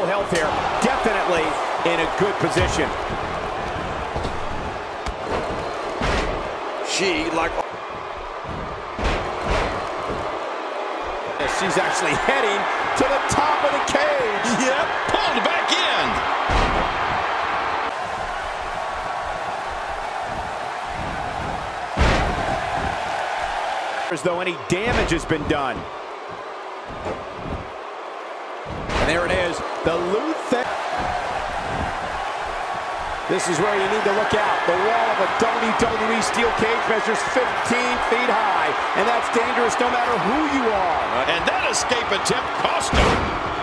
full health here. Definitely in a good position. She's actually heading to the top of the cage. Yep, pulled back in. As though any damage has been done. And there it is, the Luther. This is where you need to look out. The wall of a WWE steel cage measures 15 feet high, and that's dangerous no matter who you are. And that escape attempt cost him.